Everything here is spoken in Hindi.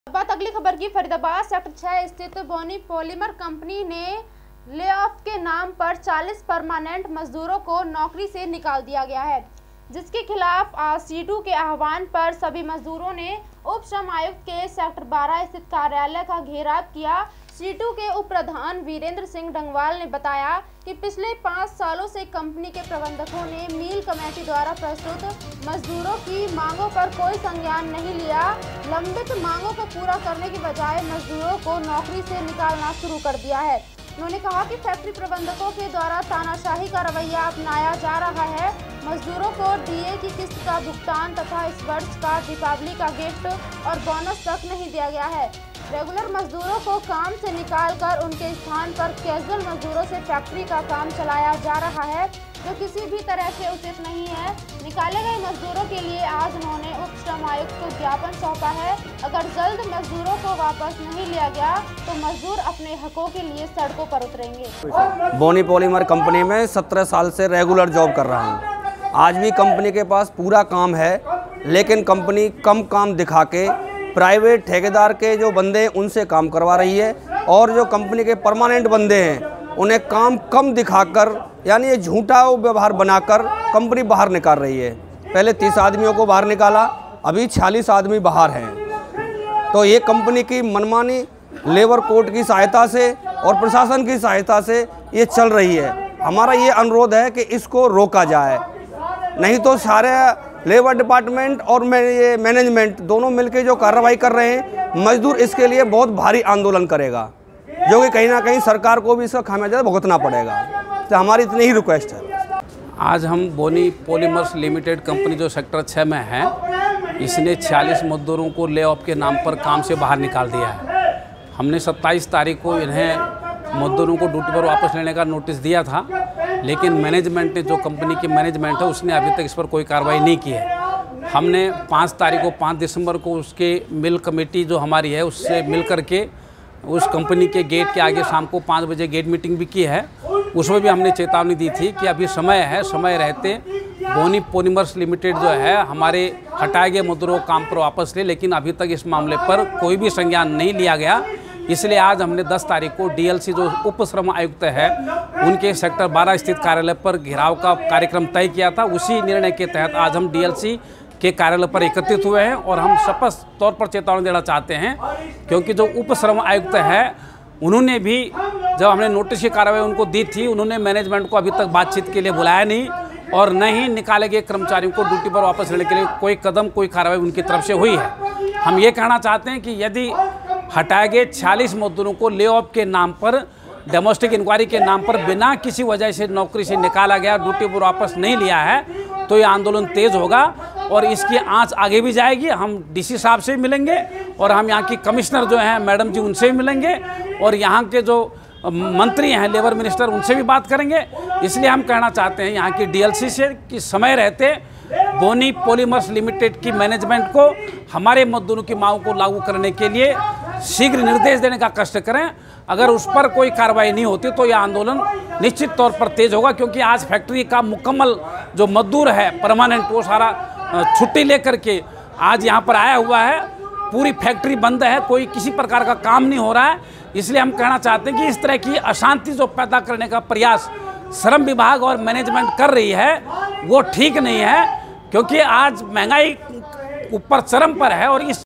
बात अगली खबर की। फरीदाबाद सेक्टर 6 स्थित बोनी पॉलीमर कंपनी ने लेऑफ के नाम पर 40 परमानेंट मजदूरों को नौकरी से निकाल दिया गया है, जिसके खिलाफ आज सीटू के आह्वान पर सभी मजदूरों ने उप श्रम आयुक्त के सेक्टर 12 स्थित कार्यालय का घेराव किया। सीटू के उप प्रधान वीरेंद्र सिंह डंगवाल ने बताया कि पिछले 5 सालों से कंपनी के प्रबंधकों ने मील कमेटी द्वारा प्रस्तुत मजदूरों की मांगों पर कोई संज्ञान नहीं लिया। लंबित मांगों को पूरा करने की बजाय मजदूरों को नौकरी से निकालना शुरू कर दिया है। उन्होंने कहा कि फैक्ट्री प्रबंधकों के द्वारा तानाशाही का रवैया अपनाया जा रहा है। मजदूरों को डीए की किस्त का भुगतान तथा इस वर्ष का दीपावली का गिफ्ट और बोनस तक नहीं दिया गया है। रेगुलर मजदूरों को काम से निकालकर उनके स्थान पर कैजुअल मजदूरों से फैक्ट्री का काम चलाया जा रहा है, जो किसी भी तरह से उचित नहीं है। निकाले गए मजदूरों के लिए आज उन्होंने उप श्रम आयुक्त को ज्ञापन सौंपा है। अगर जल्द मजदूरों को वापस नहीं लिया गया तो मजदूर अपने हकों के लिए सड़कों पर उतरेंगे। बोनी पॉलीमर कंपनी में 17 साल से रेगुलर जॉब कर रहा हूँ। आज भी कंपनी के पास पूरा काम है, लेकिन कंपनी कम काम दिखा के प्राइवेट ठेकेदार के जो बंदे हैं उनसे काम करवा रही है, और जो कंपनी के परमानेंट बंदे हैं उन्हें काम कम दिखाकर, यानी ये झूठा व्यवहार बनाकर कंपनी बाहर निकाल रही है। पहले 30 आदमियों को बाहर निकाला, अभी 46 आदमी बाहर हैं। तो ये कंपनी की मनमानी लेबर कोर्ट की सहायता से और प्रशासन की सहायता से ये चल रही है। हमारा ये अनुरोध है कि इसको रोका जाए, नहीं तो सारे लेबर डिपार्टमेंट और ये मैनेजमेंट दोनों मिलकर जो कार्रवाई कर रहे हैं, मजदूर इसके लिए बहुत भारी आंदोलन करेगा, जो कि कहीं ना कहीं सरकार को भी इसका खामियाजा भुगतना पड़ेगा। तो हमारी इतनी ही रिक्वेस्ट है। आज हम बोनी पॉलीमर्स लिमिटेड कंपनी जो सेक्टर 6 में है, इसने 46 मजदूरों को ले ऑफ के नाम पर काम से बाहर निकाल दिया है। हमने 27 तारीख को इन्हें मजदूरों को ड्यूटी पर वापस लेने का नोटिस दिया था, लेकिन मैनेजमेंट ने, जो कंपनी की मैनेजमेंट है, उसने अभी तक इस पर कोई कार्रवाई नहीं की है। हमने 5 तारीख को 5 दिसंबर को उसके मिल कमेटी जो हमारी है उससे मिल करके उस कंपनी के गेट के आगे शाम को 5 बजे गेट मीटिंग भी की है। उसमें भी हमने चेतावनी दी थी कि अभी समय है, समय रहते बोनी पॉलीमर्स लिमिटेड जो है हमारे हटाए गए मजदूरों को काम पर वापस ले, लेकिन अभी तक इस मामले पर कोई भी संज्ञान नहीं लिया गया। इसलिए आज हमने 10 तारीख को डीएलसी जो उप श्रम आयुक्त है उनके सेक्टर 12 स्थित कार्यालय पर घेराव का कार्यक्रम तय किया था। उसी निर्णय के तहत आज हम डीएलसी के कार्यालय पर एकत्रित हुए हैं, और हम स्पष्ट तौर पर चेतावनी देना चाहते हैं, क्योंकि जो उप श्रम आयुक्त है उन्होंने भी, जब हमने नोटिस की कार्रवाई उनको दी थी, उन्होंने मैनेजमेंट को अभी तक बातचीत के लिए बुलाया नहीं, और न ही निकाले गए कर्मचारियों को ड्यूटी पर वापस लेने के लिए कोई कदम, कोई कार्रवाई उनकी तरफ से हुई है। हम ये कहना चाहते हैं कि यदि हटाए गए 46 मजदूरों को ले ऑफ के नाम पर, डोमेस्टिक इंक्वायरी के नाम पर बिना किसी वजह से नौकरी से निकाला गया, ड्यूटी पर वापस नहीं लिया है, तो ये आंदोलन तेज होगा और इसकी आंच आगे भी जाएगी। हम डीसी साहब से भी मिलेंगे, और हम यहाँ की कमिश्नर जो हैं मैडम जी उनसे भी मिलेंगे, और यहाँ के जो मंत्री हैं लेबर मिनिस्टर उनसे भी बात करेंगे। इसलिए हम कहना चाहते हैं यहाँ की डीएलसी से कि समय रहते बोनी पॉलीमर्स लिमिटेड की मैनेजमेंट को हमारे मजदूरों की मांगों को लागू करने के लिए शीघ्र निर्देश देने का कष्ट करें। अगर उस पर कोई कार्रवाई नहीं होती तो यह आंदोलन निश्चित तौर पर तेज होगा, क्योंकि आज फैक्ट्री का मुकम्मल जो मजदूर है परमानेंट, वो सारा छुट्टी लेकर के आज यहाँ पर आया हुआ है। पूरी फैक्ट्री बंद है, कोई किसी प्रकार का काम नहीं हो रहा है। इसलिए हम कहना चाहते हैं कि इस तरह की अशांति जो पैदा करने का प्रयास श्रम विभाग और मैनेजमेंट कर रही है वो ठीक नहीं है, क्योंकि आज महंगाई ऊपर चरम पर है, और इस